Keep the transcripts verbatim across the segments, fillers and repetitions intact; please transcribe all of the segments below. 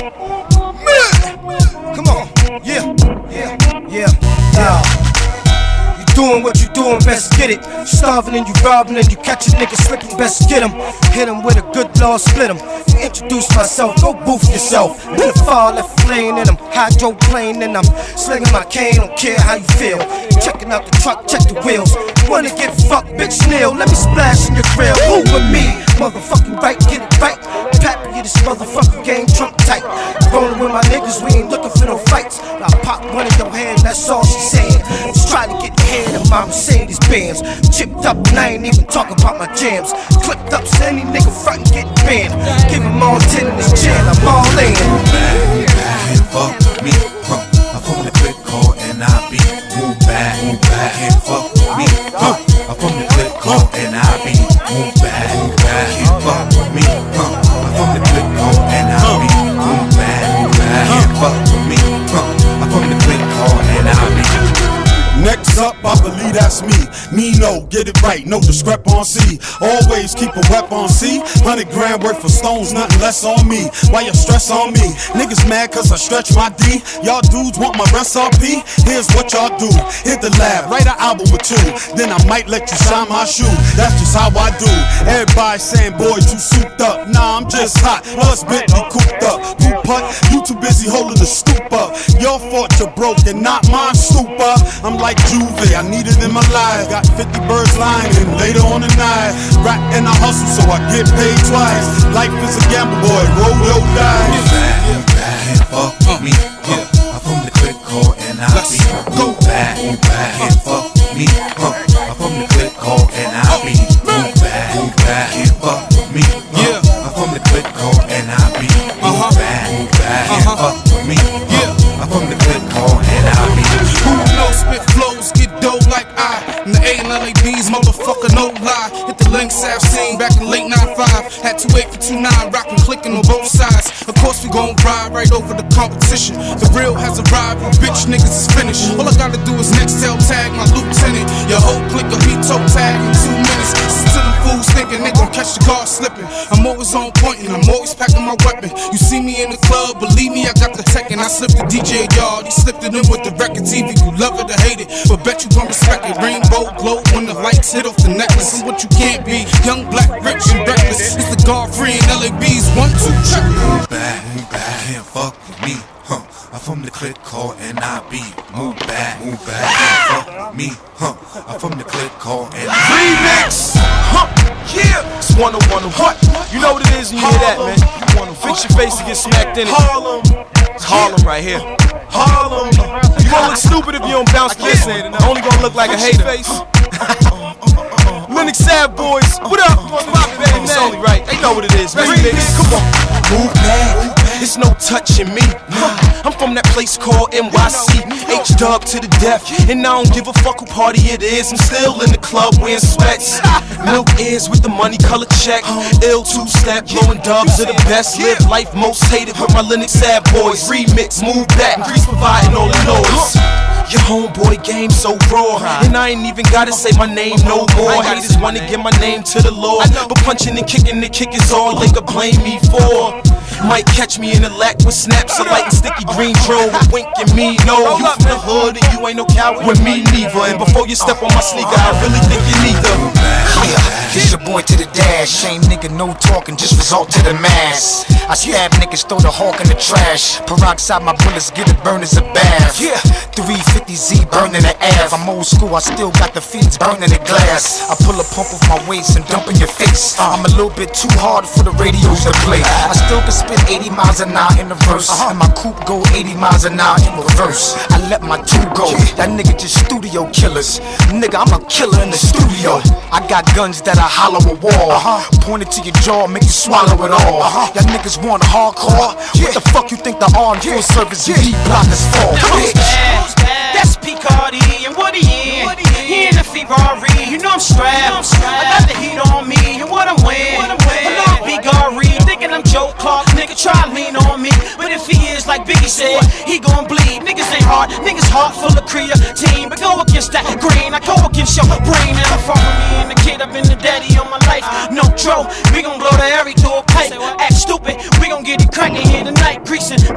Come on, yeah, yeah, yeah, yeah. You doing what you doing, best get it. You starving and you robbing and you catch a nigga slipping, best get him. Hit him with a good law, split him. Introduce myself, go boof yourself. Been a fall, left lane in them, hydroplane in them. Slinging my cane, don't care how you feel. Checking out the truck, check the wheels. Wanna get fucked, bitch, Neil, let me splash in your grill. Who with me? Motherfucking right, get it right. Pappy, this motherfucking game trunk tight. Rolling with my niggas, we ain't looking for no fights. I pop one in your hand, that's all she saying. Just try to get the head of my Mercedes Benz. Chipped up and I ain't even talking about my jams. Clipped up, so any nigga front and get banned. Give him all ten in this jail, I'm all in. Can't fuck with me, huh? I'm from the click call and I be move back, move back. Can't fuck with me, huh? I'm from the click call and I be move back, move back. Can't fuck with me, huh? I'm from the click call and I be move back, move back. Can't fuck with me, huh? I'm from the click call and I be. Next up, I believe that's me. Me no, get it right, no discrepancy. Always keep a weapon, see? Hundred grand worth of stones, nothing less on me. Why you stress on me? Niggas mad cause I stretch my D. Y'all dudes want my recipe? Here's what y'all do. Hit the lab, write an album or two. Then I might let you sign my shoe. That's just how I do. Everybody saying, boy, you souped up. Nah, I'm just hot, plus Bentley cooped up. Poop putt, you too busy holding the scoop up. Your fault you're broken, not mine, super. I'm like Juve, I need it in my life. Got fifty birds lying and later on the night. Rap and I hustle so I get paid twice. Life is a gamble, boy, roll your dice. Move back, move back, can't fuck with me, huh? I'm from the click call and I be move back, move back, can't fuck with me, huh? I'm from the click call and I be move back, move back, can't fuck with me, huh? I'm from the click call and I be move back, move back, can't fuck with me, huh? I'm from the click call and I be. Who knows, spit flows, get dough like I. And the A and L A B's, motherfucker, no lie. Hit the Link South scene back in late nine five. Had two eight for two nine, rockin' clicking on both sides. Of course we gon' ride right over the competition. The real has arrived, but bitch niggas is finished. All I gotta do is next tell tag my lieutenant. Your whole clique will be toe tag in two minutes. Listen to them fools thinking they gon' catch the car slipping. I'm always on point and I'm always packing my weapon. You see me in the club, believe me, I got the tech and I slipped the D J yard. He slipped it in with the record T V. You love it or hate it, but bet you gon' respect it. Rainbow glow when the lights hit off the necklace. And what you can't be, young, black, rich, and reckless. It's the guard free and L A B's one, two, check. Move back, move back, can't fuck with me, huh? I'm from the click call and I be move back, move back, can't fuck with me, huh? I'm from the click call and I Remix, huh? Yeah, it's one oh one what? You know what it is when you hear that, man. You wanna fix your face to get smacked in it. Harlem, it's Harlem right here. Harlem, you gonna look stupid if you don't bounce to this. Only gonna look like a hater. Linux Sad Boys, what up? It's only right. They know what it is. Remix, come on. Move back. It's no touching me. I'm from that place called N Y C. H-Dub to the death. And I don't give a fuck who party it is. I'm still in the club wearing sweats. Milk ears with the money color check. Ill two-step, blowing dubs are the best. Live life most hated with my Linux Sad Boys. Remix, move back, and Grease providing all the noise. Your homeboy game so raw, and I ain't even gotta say my name no more. Haters wanna give my name to the Lord, but punching and kicking the kick is all they could blame me for. Might catch me in the lack with snaps, a light and sticky green drove with winking me. No, you from the hood and you ain't no coward with me neither. And before you step on my sneaker, I really think you neither. Yeah, it's your boy to the dash. Same nigga, no talking, just result to the mass. I stab niggas, throw the hawk in the trash. Peroxide my bullets, get it burned as a bath. Yeah, three fifty Z burning the Ave. I'm old school, I still got the feeds burning the glass. I pull a pump off my waist and dump in your face. I'm a little bit too hard for the radios to play. I still can spit eighty miles an hour in the verse, and my coupe go eighty miles an hour in reverse. I let my two go, that nigga just studio killers. Nigga, I'm a killer in the studio. I got guns that I hollow a wall, point it to your jaw, make you swallow it all. Y'all niggas want hardcore? What the fuck you think the armed full service and deep blockers for, bitch? That's P. Cardi and what he in? He in the Ferrari, you know I'm strapped. I got the heat on me and what I'm wearing. Hello, P. Gary, thinking I'm Joe Clark. Nigga try to lean on me, but if he is like Biggie said, he gon' bleed. Niggas ain't hard, niggas heart full of creatine. But go against that green, I go against your brain. And I'm from me and the kid, I've been the daddy on my life. No Dro, we gon' blow the airy to a pipe. Act stupid, we gon' get it crackin' here tonight. Greasing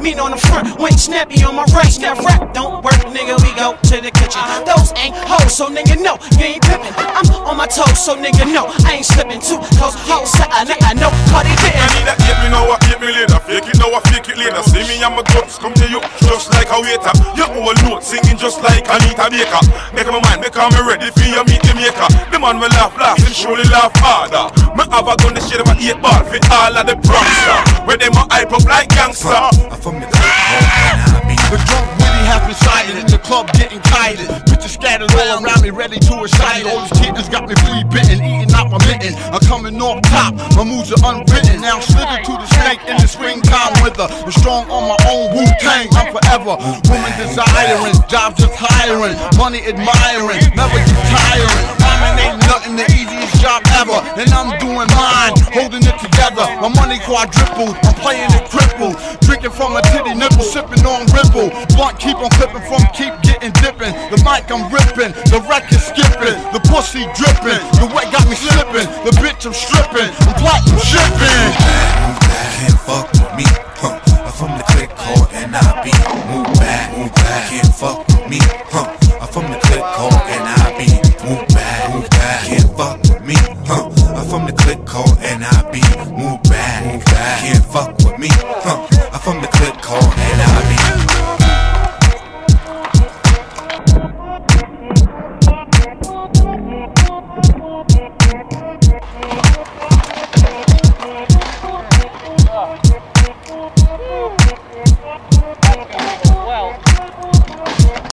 mean on the front, went snappy on my right. That rap don't work, nigga, we go to the kitchen. Those ain't hoes, so nigga, no, you ain't pimpin'. I'm on my toes, so nigga, no, I ain't slippin' too close. Hoes, I, I know, party didn't. I need that hit me now, I hit me later. Fake it now, I fake it later. See me and my guts come to you just like a waiter. Your old note singing just like Anita Baker. Make my mind, make me ready for you meet the maker. The man will laugh last, him surely laugh harder. Me have a gun, the shit of a eight ball for all of the prankster. Where they my hype up like gangster. I'm from the click called N I B. The drunk Willie has been sighted in the club getting kited. Bitches scattered all around me, ready to excite. All these kittens got me flea bitten, eating out my mitten. I'm coming off top, my moves are unwritten. Now I'm slither to the snake in the springtime weather. I'm strong on my own, Wu-Tang, I'm forever. Women desiring, jobs just hiring, money admiring, never get tiring. Rhyming ain't nothing, the easiest job ever, and I'm doing mine, holding it together. My money quadrupled, I'm playing it crippled. Drinking from a titty nipple, sipping on Ripple. Blunt keep on clipping from keep getting dipping. The mic I'm ripping, the record skipping, the pussy dripping, the wet got me slipping, the bitch I'm stripping, I'm platinum shipping. Can't fuck with me, huh? I'm from the click called N I B. Move back, move back. Can't fuck with me, huh? I'm from the click called N I B. Move back, move back. Can't fuck with me, huh? I'm from the click called N I B. Move back, move back. Can't fuck with me, huh? I'm from the click called N I B.